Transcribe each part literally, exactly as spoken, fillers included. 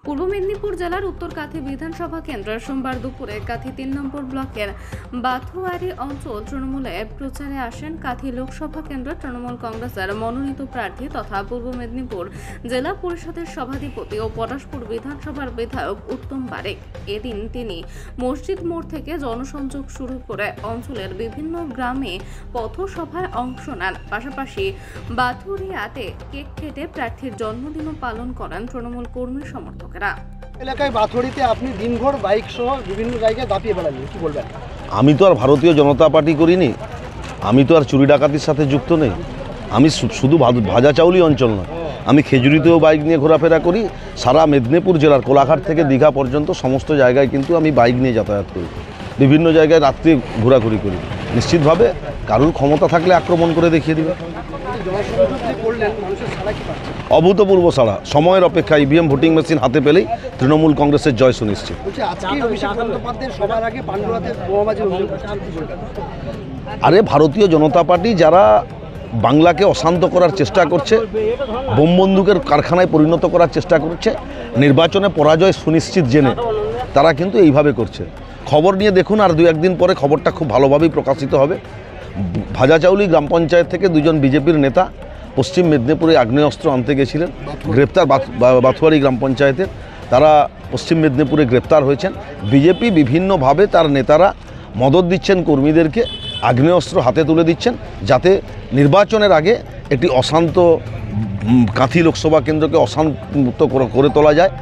পূর্ব মেদিনীপুর জেলার উত্তরকাথি বিধানসভা কেন্দ্রের সোমবার দুপুরে কাথি তিন নম্বর ব্লকের বাথুয়ারি অঞ্চল তৃণমূলে প্রচারে আসেন কাথি লোকসভা কেন্দ্রের তৃণমূল কংগ্রেসের মনোনীত প্রার্থী তথা পূর্ব মেদিনীপুর জেলা পরিষদের সভাধিপতি ও পলাশপুর বিধানসভার বিধায়ক উত্তম বারেক। এদিন তিনি মসজিদ মোড় থেকে জনসংযোগ শুরু করে অঞ্চলের বিভিন্ন গ্রামে পথসভায় অংশ নেন। পাশাপাশি বাথুরিয়াতে কেক কেটে প্রার্থীর জন্মদিনও পালন করেন তৃণমূল কর্মী সমর্থক। এলাকায় বাথুরিতে আপনি দিনভর বাইক সহ বিভিন্ন জায়গায় দাপিয়ে বেড়ান, কি বলবেন? আমি তো আর ভারতীয় জনতা পার্টি করিনি, আমি তো আর চুরি ডাকাতির সাথে যুক্ত নেই। আমি শুধু ভাজা চাউলি অঞ্চল নয়, আমি খেজুরিতেও বাইক নিয়ে ঘোরাফেরা করি। সারা মেদিনীপুর জেলার কোলাঘাট থেকে দীঘা পর্যন্ত সমস্ত জায়গায় কিন্তু আমি বাইক নিয়ে যাতায়াত করি, বিভিন্ন জায়গায় রাত্রে ঘোরাঘুরি করি। নিশ্চিতভাবে কারোর ক্ষমতা থাকলে আক্রমণ করে দেখিয়ে দেবে। অভূতপূর্ব সাড়া, সময়ের অপেক্ষা। ইভিএম ভোটিং মেশিন হাতে পেলেই তৃণমূল কংগ্রেসের জয় সুনিশ্চিত। আরে ভারতীয় জনতা পার্টি যারা বাংলাকে অশান্ত করার চেষ্টা করছে, বোম বন্দুকের কারখানায় পরিণত করার চেষ্টা করছে, নির্বাচনে পরাজয় সুনিশ্চিত জেনে তারা কিন্তু এইভাবে করছে। খবর নিয়ে দেখুন, আর দু একদিন পরে খবরটা খুব ভালোভাবেই প্রকাশিত হবে। ভাজাচাউলি গ্রাম পঞ্চায়েত থেকে দুজন বিজেপির নেতা পশ্চিম মেদিনীপুরে আগ্নেয়াস্ত্র আনতে গেছিলেন, গ্রেপ্তার বাথুয়ারি গ্রাম পঞ্চায়েতের। তারা পশ্চিম মেদিনীপুরে গ্রেপ্তার হয়েছেন। বিজেপি বিভিন্নভাবে তার নেতারা মদত দিচ্ছেন কর্মীদেরকে, আগ্নেয়াস্ত্র হাতে তুলে দিচ্ছেন, যাতে নির্বাচনের আগে একটি অশান্ত কাঁথি লোকসভা কেন্দ্রকে অশান্ত করে তোলা যায়,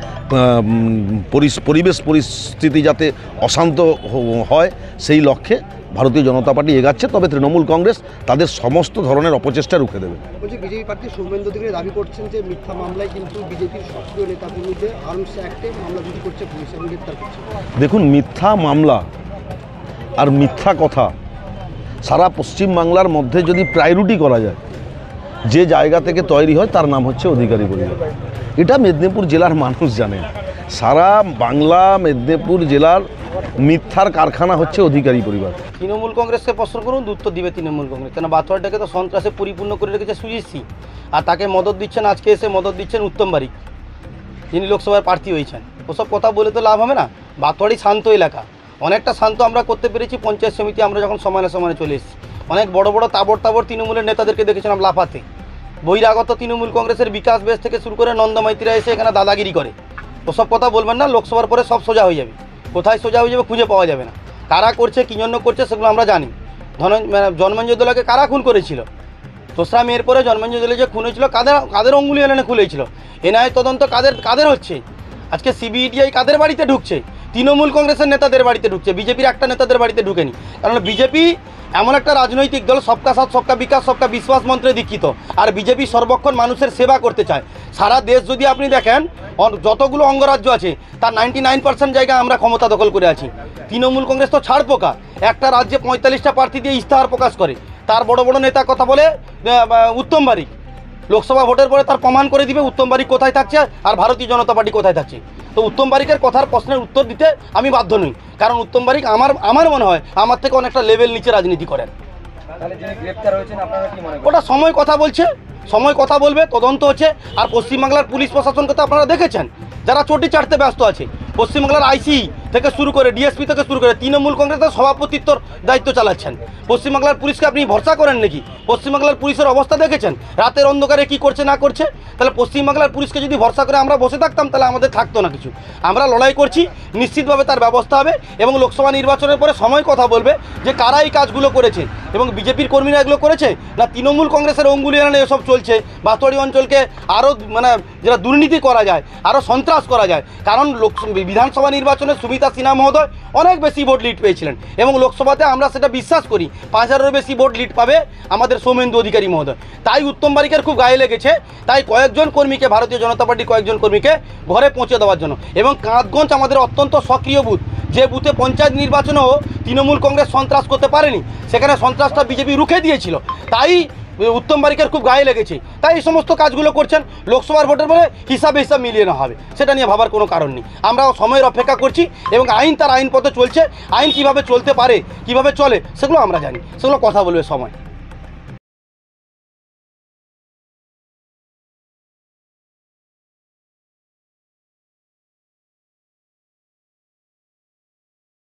পরিবেশ পরিস্থিতি যাতে অশান্ত হয় সেই লক্ষ্যে ভারতীয় জনতা পার্টি এগাচ্ছে। তবে তৃণমূল কংগ্রেস তাদের সমস্ত ধরনের অপচেষ্টা রুখে দেবে। বলছি, বিজেপি প্রার্থী সৌমেন্দু অধিকারী দাবি করছেন যে মিথ্যা মামলায় কিন্তু বিজেপির সক্রিয় নেতার বিরুদ্ধে আর্মস অ্যাক্টে মামলা রুজু করছে পুলিশ, গ্রেপ্তার করছে। দেখুন, মিথ্যা মামলা আর মিথ্যা কথা সারা পশ্চিমবাংলার মধ্যে যদি প্রায়োরিটি করা যায়, যে জায়গা থেকে তৈরি হয় তার নাম হচ্ছে অধিকারী পরিবার। এটা মেদিনীপুর জেলার মানুষ জানে। সারা বাংলা মেদিনীপুর জেলার মিথ্যার কারখানা হচ্ছে অধিকারী পরিবার। তৃণমূল কংগ্রেসকে প্রশ্ন করুন, উত্তর দিবে তৃণমূল কংগ্রেস। কেন বাথুয়ারিটাকে তো সন্ত্রাসে পরিপূর্ণ করে রেখেছে সুজিত সিং, আর তাকে মদত দিচ্ছেন, আজকে এসে মদত দিচ্ছেন উত্তম বারিক, যিনি লোকসভার প্রার্থী হয়েছেন। ওসব কথা বলে তো লাভ হবে না। বাথুয়ারি শান্ত এলাকা, অনেকটা শান্ত আমরা করতে পেরেছি। পঞ্চায়েত সমিতি আমরা যখন সমানে সমানে চলে এসেছি, অনেক বড় বড় তাবড় তাবড় তৃণমূলের নেতাদেরকে দেখেছিলাম লাফাতে। বহিরাগত তৃণমূল কংগ্রেসের বিকাশ বেশ থেকে শুরু করে নন্দমাইতিরা এসে এখানে দাদাগিরি করে। ওসব কথা বলবেন না, লোকসভার পরে সব সোজা হয়ে যাবে। কোথায় সোজা হয়ে যাবে খুঁজে পাওয়া যাবে না। কারা করছে, কী জন্য করছে, সেগুলো আমরা জানি। ধন জন্মেঞ্জয় দোলাকে কারা খুন করেছিল? দোসরা মেয়ের পরে জন্মেঞ্জয় দোলা যে খুন হয়েছিল, কাদের কাদের অঙ্গুলি এনে খুন হয়েছিল? এনআইএ তদন্ত কাদের কাদের হচ্ছে? আজকে সিবিআই কাদের বাড়িতে ঢুকছে? তৃণমূল কংগ্রেসের নেতাদের বাড়িতে ঢুকছে, বিজেপির একটা নেতাদের বাড়িতে ঢুকেনি। কারণ বিজেপি এমন একটা রাজনৈতিক দল, সবকা সাথ সবকা বিকাশ সবকা বিশ্বাস মন্ত্রে দীক্ষিত। আর বিজেপি সর্বক্ষণ মানুষের সেবা করতে চায়। সারা দেশ যদি আপনি দেখেন, যতগুলো অঙ্গরাজ্য আছে তার নাইনটি নাইন পার্সেন্ট জায়গায় আমরা ক্ষমতা দখল করে আছি। তৃণমূল কংগ্রেস তো ছাড় পোকা। একটা রাজ্যে পঁয়তাল্লিশটা প্রার্থী দিয়ে ইস্তাহার প্রকাশ করে, তার বড় বড় নেতা কথা বলে উত্তম বারিক। লোকসভা ভোটের পরে তার প্রমাণ করে দিবে উত্তম বারিক কোথায় থাকছে আর ভারতীয় জনতা পার্টি কোথায় থাকছে। তো উত্তম বারিকের কথার প্রশ্নের উত্তর দিতে আমি বাধ্য নই, কারণ উত্তম বারিক আমার আমার মনে হয় আমার থেকে অনেকটা লেভেল নিচে রাজনীতি করেন। ওটা সময় কথা বলছে, সময় কথা বলবে, তদন্ত হচ্ছে। আর পশ্চিমবাংলার পুলিশ প্রশাসনকে তো আপনারা দেখেছেন, যারা চটি চাটতে ব্যস্ত আছে। পশ্চিমবাংলার আইসি থেকে শুরু করে ডিএসপি থেকে শুরু করে তৃণমূল কংগ্রেসের সভাপতিত্বর দায়িত্ব চালাচ্ছেন। পশ্চিমবাংলার পুলিশকে আপনি ভরসা করেন নাকি? পশ্চিমবাংলার পুলিশের অবস্থা দেখেছেন, রাতের অন্ধকারে কি করছে না করছে? তাহলে পশ্চিমবাংলার পুলিশকে যদি ভরসা করে আমরা বসে থাকতাম, তাহলে আমাদের থাকতো না কিছু। আমরা লড়াই করছি, নিশ্চিতভাবে তার ব্যবস্থা হবে। এবং লোকসভা নির্বাচনের পরে সময় কথা বলবে যে কারা এই কাজগুলো করেছে এবং বিজেপির কর্মীরা এগুলো করেছে না তৃণমূল কংগ্রেসের অঙ্গুলি এনে এসব চলছে। বাথুয়ারি অঞ্চলকে আরও মানে যেটা দুর্নীতি করা যায়, আরও সন্ত্রাস করা যায়। কারণ লোক বিধানসভা নির্বাচনে সুমিতা সিনহা মহোদয় অনেক বেশি ভোট লিড পেয়েছিলেন এবং লোকসভাতে আমরা সেটা বিশ্বাস করি পাঁচ হাজারের বেশি ভোট লিড পাবে আমাদের সৌমেন্দু অধিকারী মহোদয়। তাই উত্তম বারিকের খুব গায়ে লেগেছে, তাই কয়েকজন কর্মীকে, ভারতীয় জনতা পার্টির কয়েকজন কর্মীকে ঘরে পৌঁছে দেওয়ার জন্য। এবং কাঁধগঞ্জ আমাদের অত্যন্ত সক্রিয় বুথ, যে বুথে পঞ্চায়েত নির্বাচনেও তৃণমূল কংগ্রেস সন্ত্রাস করতে পারেনি, সেখানে সন্ত্রাসটা বিজেপি রুখে দিয়েছিল। তাই উত্তম বারিকের খুব গায়ে লেগেছে, তাই এই সমস্ত কাজগুলো করছেন। লোকসভার ভোটের পরে হিসাবে হিসাব মিলিয়ে না হবে, সেটা নিয়ে ভাবার কোনো কারণ নেই। আমরা সময়ের অপেক্ষা করছি এবং আইন তার আইন পথে চলছে। আইন কিভাবে চলতে পারে, কিভাবে চলে, সেগুলো আমরা জানি, সেগুলো কথা বলবে সময়।